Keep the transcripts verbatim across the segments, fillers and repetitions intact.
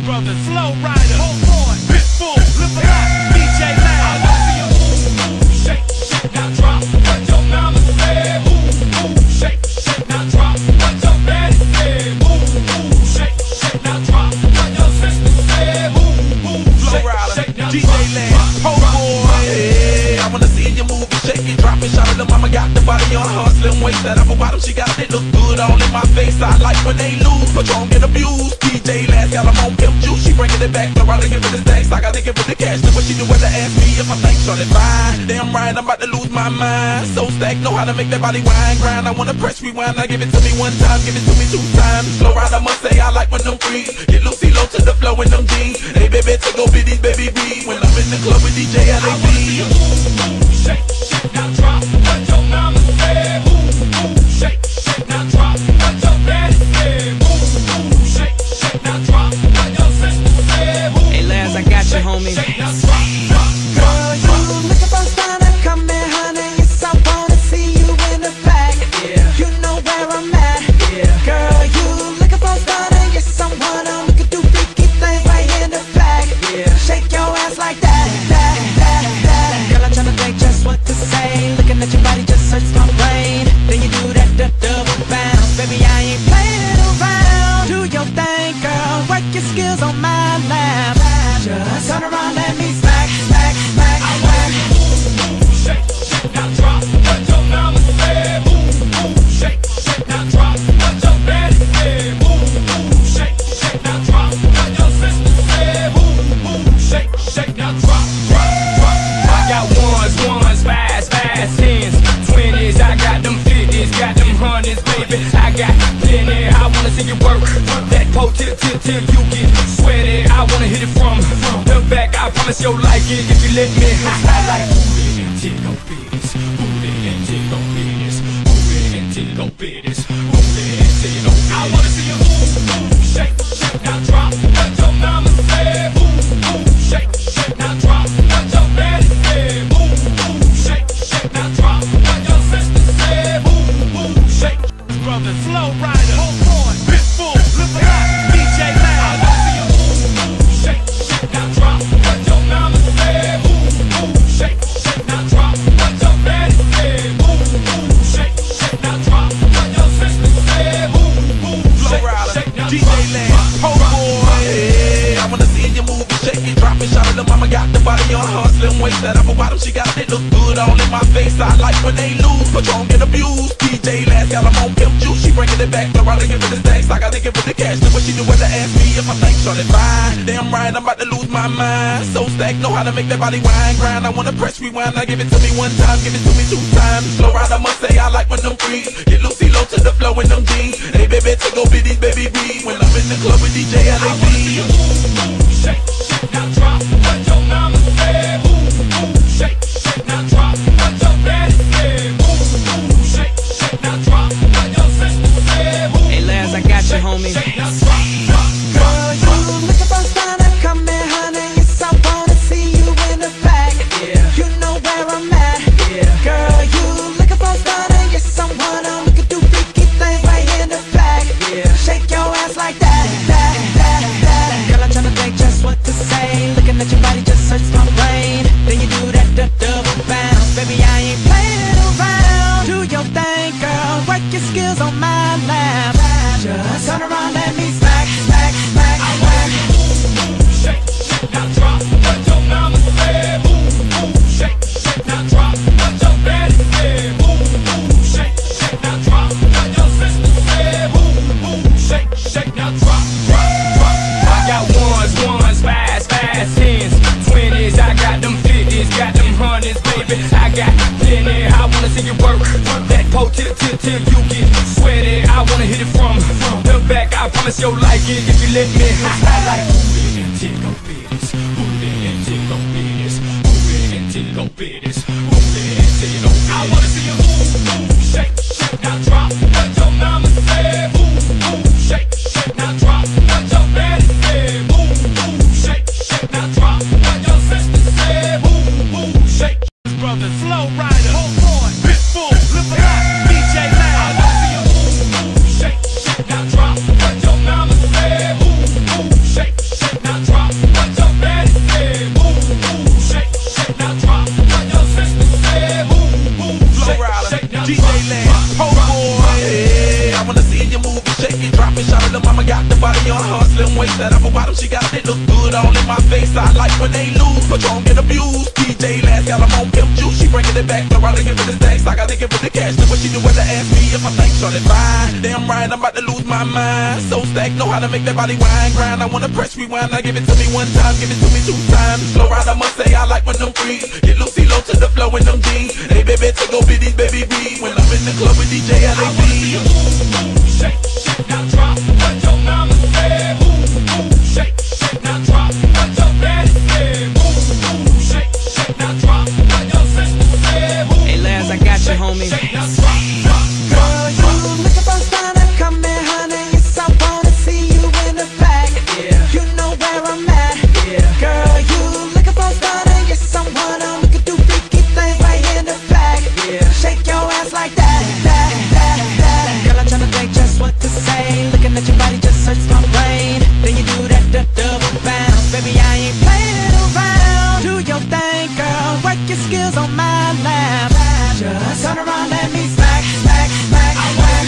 Brothers, Slow Rider, Hold On, Pitbull, Live a Lot, D J Loud. I wanna see you move, move, shake, shake, now drop. What your mama said, move, move, shake, shake, now drop. What your daddy said, move, move, shake, shake, now drop. What your sister said, move, move, shake, shake, now drop. D J Loud, Hold On. Hey, I wanna see you move and shake it, drop it, shout it. The mama got the body on her slim waist, that upper bottom she got it look good all in my face. I like when they lose, but don't get abused. D J Last got them on pimp juice, she bringing it back. Around looking for the stacks, I got to give her the cash. Look what she do when they ask me if I think shorty fine. Damn right, I'm about to lose my mind. So stacked, know how to make that body wine grind. I wanna press rewind, I give it to me one time, give it to me two times. Slow ride, I must say I like when them freeze. Get Lucy low to the flow in them jeans. Hey baby, take over these baby B. When I'm in the club with D J L A B. I wanna see you move, move, shake, shake, now drop. What your mama said, move, move, shake, shake, now drop. What your daddy said, move, move, shake, shake, now drop. What your sister said, move. Hey Laz, I got you, homie. Girl, you looking for time to come in, honey. Yes, I wanna see you in the back. Yeah. You know where I'm at. Yeah. Girl, you looking for time to yes, someone we could do freaky things right in the back. Yeah. Shake your ass like that, that, that, that. Girl, I'm tryna think just what to say. Looking at your body just search my brain. Then you do that d double bounce, baby. I ain't playing around. Do your thing, girl. Work your skills on my lap. Just turn around, let me smack, smack, smack, smack. Move, shake, shake, now drop. What your mama said, move, move, shake, shake, now drop. What your daddy said, move, move, shake, shake, now drop. What your sister said, move, move, shake, shake, now drop, drop, drop. I got ones, ones, fives, fives, tens, twenties. I got them fifties, got them hundreds, baby. I got plenty. I wanna see you work that pole till till till you get sweaty. I wanna hit it from the back. I promise you'll like it if you let me. I like booty and tickle bitties, booty and tickle bitties, booty and tickle bitties, booty and tickle bitties. I wanna see you move, move, shake, shake, now drop. What your mama said, move, move, shake, shake, now drop. What your daddy said, move, move, shake, shake, now drop. What your sister said, move, move, shake. Brothers, Slow Rider, Hold On, Pitbull, Live a Lot, D J Loud. I wanna see you move, move, shake, shake, now drop. What your mama said, move, move, shake, shake, now drop. What your daddy said, move, move, shake, shake, now drop. What your sister said, move, move, shake, shake, now drop. D J Last, Hold On. Hey, I wanna see you move and shake it, drop it, shout it. The mama got the body on her slim waist, that upper bottom she got it look good all in my face. I like when they lose, but don't get abused. D J Last got them on pimp juice, she bringing it back. Around looking for the stacks, I got to give her the cash. Look what she do when they ask me if I think shorty fine. Damn right, I'm about to lose my mind. So stacked, know how to make that body wine grind. I wanna press rewind, I give it to me one time, give it to me two times. Slow ride, I must say I like when them freeze. Get Lucy low to the flow in them jeans. Hey baby, take over these baby B. When I'm in the club with D J L A B. I wanna see you move, move, shake, shake, now drop. What your mama said, move, move, shake, shake, now drop. What your daddy said, move, move, shake, shake, now drop. What your sister said, move. Hey Laz, I got you, homie. Shake, now drop, drop, drop, Girl, you looking for time to come in, honey. Yes, I wanna see you in the back. Yeah. You know where I'm at. Yeah. Girl, you looking for time to yes, someone we could do freaky things right in the back. Yeah. Shake your ass like that, that, that, that. Girl, I'm tryna think just what to say. Looking at your body just search my brain. Then you do that d double bounce, baby. I ain't playing around. Do your thing, girl. Work your skills on my lap. Just turn around, let me smack, smack, smack, smack. move, shake, shake, now drop. What your mama said, move, move, shake, shake, now drop. What your daddy said, move, move, shake, shake, now drop. What your sister said, move, move, shake, shake, now drop, drop, drop. I got ones, ones, fives, fives, tens, twenties. I got them fifties, got them hundreds, baby. I got plenty. I wanna see you work that pole till till till you get sweaty. I wanna hit it from the back. I promise you'll like it if you let me. I like booty and tickle bitties, booty and tickle bitties, booty and tickle bitties, booty and tickle bitties. I wanna see you move, move, shake, shake, now drop. What your mama said, move, move, shake, shake, now drop. What your daddy said, move, move, shake, shake, now drop. What your sister said, move, move, shake. Brothers, Slow Rider, Hold On, Pitbull, Live a Lot, D J Loud. I wanna see you move, move, shake, shake, now drop. What your mama said, move, move, shake, shake, now waist, that apple bottom she got it look good all in my face. I like when they lose, Patron get abused. D J last got them on pimp juice, she bringing it back. Throw out again for the stacks, I gotta give her the cash. Look what she do when they ask me if I think shorty fine. Damn right, I'm about to lose my mind. So stacked, know how to make that body wine grind. I wanna press rewind, now give it to me one time, give it to me two times. Slow ride, I must say I like when them freeze. Get loosey low to the flow in them jeans. Hey baby, take go biddies, baby B. When I'm in the club with D J L A B. Shake, shake, now drop what your mama said. Move, move, shake, shake, now drop what your daddy said. Move, move, shake, shake, now drop what your sister said. Move, Hey Laz, I got you, homie. shake, now drop, drop, Girl, you looking for stunner, come here, honey. Yes, I wanna see you in the back. Yeah. You know where I'm at. Yeah. Girl, you looking for stunner, yes, I wanna. We could do freaky things right in the back. Yeah. Shake your ass like that, that, that, that. Girl, I'm tryna think just what to say. Looking at your body just hurts my brain. Then you do that d double bounce, baby. I ain't playing around. Do your thing, girl. Work your skills on my lap. Just turn around, let me smack, smack, smack, smack.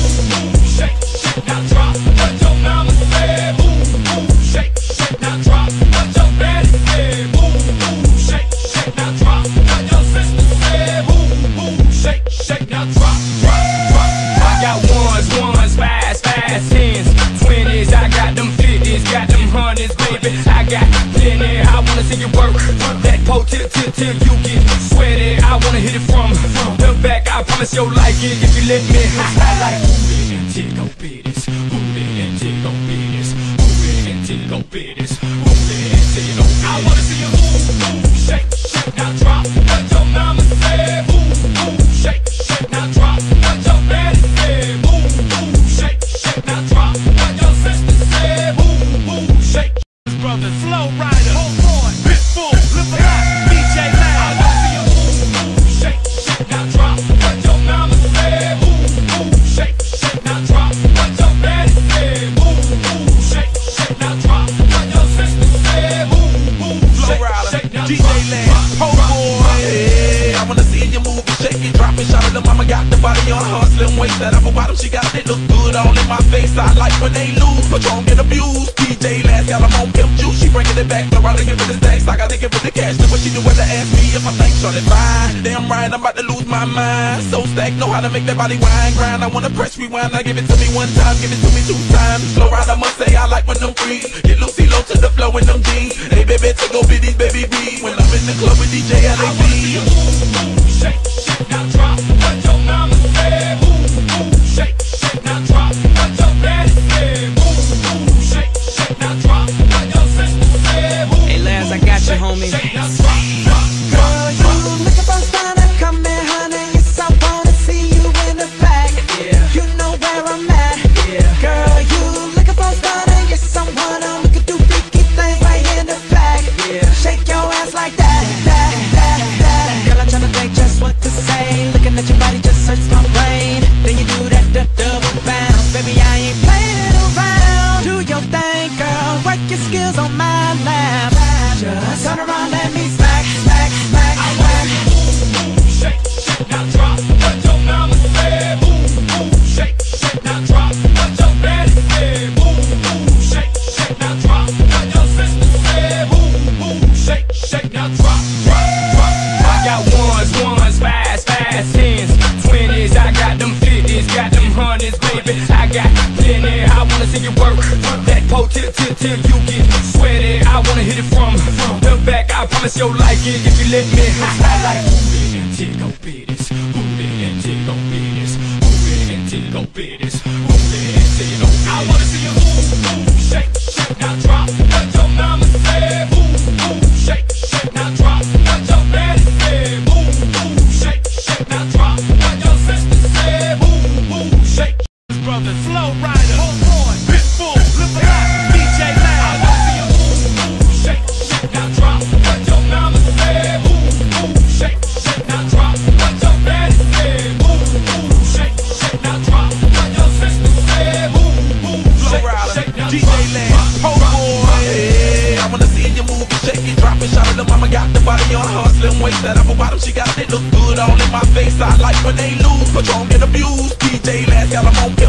shake, shake, now drop what your mama said. Move, move, shake, shake, now drop what your daddy said. Move, move, shake, shake, now drop what your sister said. Move, move, shake, shake, now drop, drop, drop. I got ones, ones, fives, fives, tens, twenties. I got them fifties, got them hundreds, baby. I got plenty. I wanna see you work that pole till till till you get sweaty. I wanna hit it from the back. I promise you'll like it if you let me. I like booty and tickle bitties, booty and tickle bitties, booty and tickle bitties, booty and tickle bitties. I wanna see you move, move, shake, shake, now drop what your mama said. Move, move, shake, shake, now drop what your daddy said. Move, move, shake, shake, now drop what your sister said. Move, move, shake. Brothers, Flow Rider, Hold On, Pitbull, Lip D J I Laz. wanna see you move, move, shake, shake, now drop what your mama said. Move, move, shake, shake, now drop what your daddy said. Move, move, shake, shake, now drop what your sister said. Move, move, Flow shake, Rider, shake, now D J drop, Laz, drop, Po drop, Boy. drop. Hey, I wanna see you move it, shake it, drop it, shout it. The mama got the body on her slim waist, that apple bottom she got it look good all in my face. I like when they lose, Patron get abused. D J Laz got them on pimp juice, she bringing it back. Throw out again for the stacks, I gotta give her the cash. Look what she do when they ask me if I think shorty fine. Damn right, I'm about to lose my mind. So stacked, know how to make that body wine grind. I wanna press rewind, now give it to me one time, give it to me two times. Slow ride, I must say I like when them freeze. Get loosey low to the flow in them jeans. Hey baby, take go biddies, baby B. When I'm in the club with D J L A I wanna see you B. move, move, shake, shake, now drop what your mama said. Move, move, shake, shake, now drop what your daddy said. Move, move, shake, shake, now drop what your sister said. Move, Hey Laz, I got you, homie. shake, now drop, drop, Girl, you looking for stunner, come here, honey. Yes, I wanna see you in the back. Yeah. You know where I'm at. Yeah. Girl, you looking for stunner, yes, I wanna. We could do freaky things right in the back. Yeah. Shake your ass like that, that, that, that. Girl, I'm tryna think just what to say. Looking at your body just hurts my brain. Then you do that d double bounce, baby. I ain't playing around. Do your thing, girl. Work your skills on my lap. Just turn around, let me smack, smack, smack, smack. move, move, shake, shake, now drop what your mama said. Move, move, shake, shake, now drop what your daddy said. Move, move, shake, shake, now drop what your sister said. Move, move, shake, shake, now drop, drop, drop. I got ones, ones, fives, fives, tens, twenties. I got them fifties, got them hundreds, baby. I got plenty. I wanna see you work that pole till till till you get sweaty. I wanna hit it from the back. I promise you'll like it if you let me. I like booty and tickle bitties, booty and tickle bitties, booty and tickle bitties, booty and tickle bitties. I wanna see you move, move, shake, shake, now drop what your mama said. Move, move, shake, shake, now drop what your daddy said. Move, move, shake, shake, now drop what your sister said. Move, move, shake. Brothers, Flow Rider, Hold On, Pitbull, Lip D J I Laz. wanna see you move, move, shake, shake, now drop what your mama said. Move, move, shake, shake, now drop what your daddy said. Move, move, shake, shake, now drop what your sister said. Move, move, Flow shake, Rider, shake, now D J drop, Laz, drop, Po drop, Boy. drop. Hey, I wanna see you move it, shake it, drop it, shout it. The mama got the body on her slim waist, that apple bottom she got it look good all in my face. I like when they lose, Patron get abused. D J Laz got them on pimp juice, she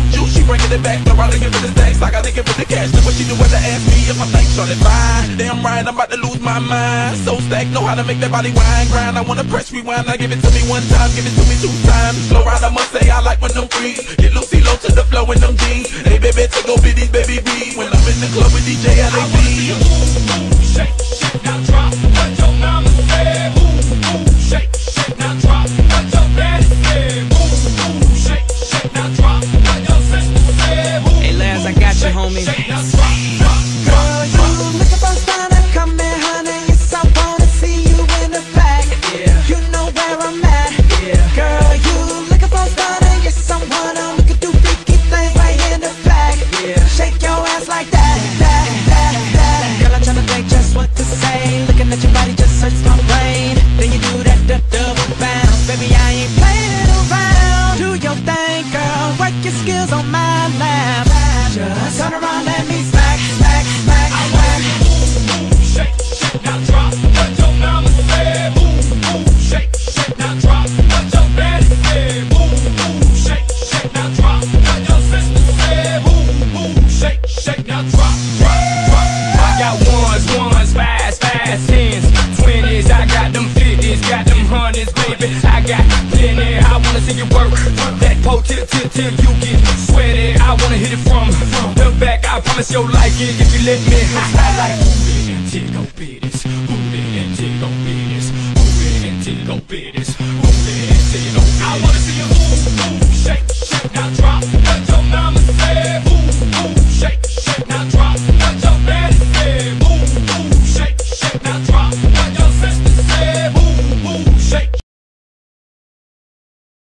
bringing it back. Throw out and give it the stacks, I gotta give it the cash. Look what she do when they ask me if I think Shorty fine. Damn right, I'm about to lose my mind. So stacked, know how to make that body wine grind. I wanna press rewind, I give it to me one time, give it to me two times. Slow ride, I must say I like when them freeze. Get Lucy low to the flow in them jeans. Hey baby, take over these baby B. When I'm in the club with D J L A B. Shake, shake, now drop what your mama said. Move, move, shake, shake, now drop what your daddy said. Move, move, shake, shake, now drop what your sister said. Move, Hey Laz, I got you, homie. shake, now drop, drop, Girl, you looking for style to come in, honey. Yes, I wanna see you in the back. Yeah. You know where I'm at. Yeah. Girl, you looking for style to yes, someone we could do freaky things right in the back. Yeah. Shake your ass like that, that, that, that. Girl, I'm tryna think just what to say. Looking at your body just search my brain. Then you do that du- double bounce, baby. I ain't playing around. Do your thing, girl. Work your skills on my lap. Just turn around, let me smack, smack, smack, smack. move, shake, shake, now drop what your mama said. Move, move, shake, shake, now drop what your daddy said. Move, move, shake, shake, now drop what your sister said. Move, move, shake, shake, now drop, drop, drop. I got ones, ones, fives, fives, tens, twenties. I got them fifties, got them hundreds, baby. I got plenty. I wanna see you work that pole till till till you get sweaty. I wanna hit it from the back. I promise you'll like it if you let me. I like moving and tickle bitties, moving and tickle bitties, moving and tickle bitties, moving and tickle bitties. I wanna see you